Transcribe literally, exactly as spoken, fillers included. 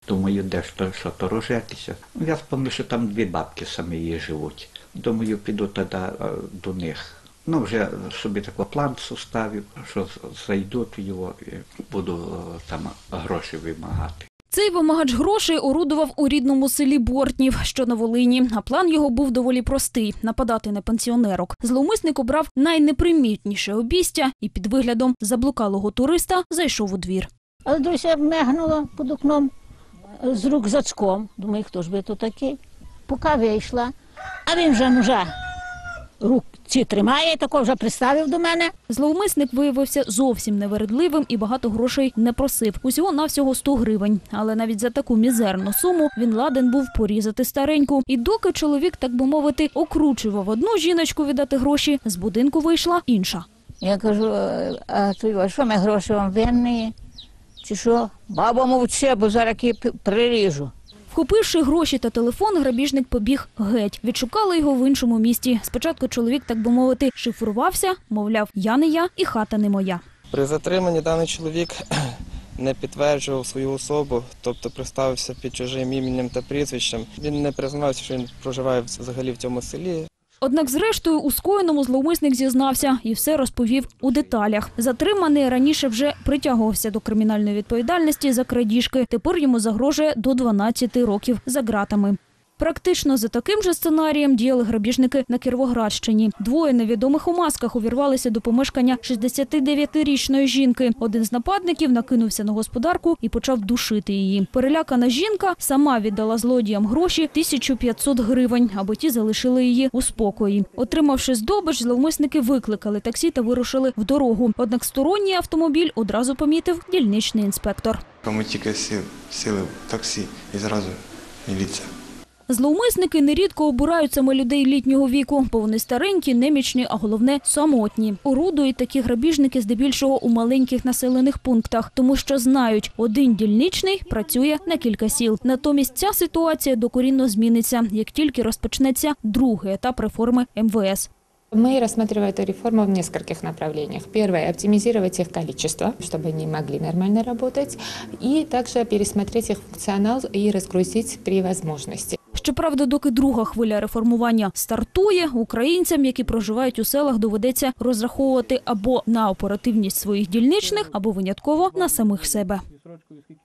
Думаю, де ж то, що то рожетися. Я спомнив, що там дві бабки самі живуть. Думаю, піду тоді до них. Ну, вже собі такий план составив, що зайду в його і буду там гроші вимагати. Цей вимагач грошей орудував у рідному селі Бортнів, що на Волині. А план його був доволі простий – нападати на пенсіонерок. Зловмисник обрав найнепримітніше обійстя і під виглядом заблукалого туриста зайшов у двір. Але Дуся мегнула під окном з рюкзачком. Думаю, хто ж би то такий? Поки вийшла, а він вже ножа рук ці тримає, тако вже приставив до мене. Зловмисник виявився зовсім невередливим і багато грошей не просив. Усього-навсього сто гривень. Але навіть за таку мізерну суму він ладен був порізати стареньку. І доки чоловік, так би мовити, окручував одну жіночку віддати гроші, з будинку вийшла інша. Я кажу, а то, що ми гроші вам винні? Чи що? Баба мовчи, бо зараз її приріжу. Вхопивши гроші та телефон, грабіжник побіг геть. Відшукали його в іншому місті. Спочатку чоловік, так би мовити, шифрувався, мовляв, я не я і хата не моя. При затриманні даний чоловік не підтверджував свою особу, тобто представився під чужим іменем та прізвищем. Він не признався, що він проживає взагалі в цьому селі. Однак, зрештою, у скоєному зловмисник зізнався і все розповів у деталях. Затриманий раніше вже притягувався до кримінальної відповідальності за крадіжки. Тепер йому загрожує до дванадцяти років за ґратами. Практично за таким же сценарієм діяли грабіжники на Кіровоградщині. Двоє невідомих у масках увірвалися до помешкання шістдесятидев'ятирічної жінки. Один з нападників накинувся на господарку і почав душити її. Перелякана жінка сама віддала злодіям гроші тисячу п'ятсот гривень, аби ті залишили її у спокої. Отримавши здобич, зловмисники викликали таксі та вирушили в дорогу. Однак сторонній автомобіль одразу помітив дільничний інспектор. Ми тільки сіли в таксі і зразу міліція. Зловмисники нерідко обирають саме людей літнього віку, бо вони старенькі, немічні, а головне – самотні. Орудують такі грабіжники здебільшого у маленьких населених пунктах, тому що знають, один дільничний працює на кілька сіл. Натомість ця ситуація докорінно зміниться, як тільки розпочнеться другий етап реформи ем ве ес. Мы рассматриваем эту реформу в нескольких направлениях. Первое – оптимизировать их количество, чтобы они могли нормально работать, и также пересмотреть их функционал и разгрузить при возможности. Щоправда, доки друга хвиля реформування стартує, українцям, які проживають у селах, доведеться розраховувати або на оперативність своїх дільничних, або винятково на самих себе.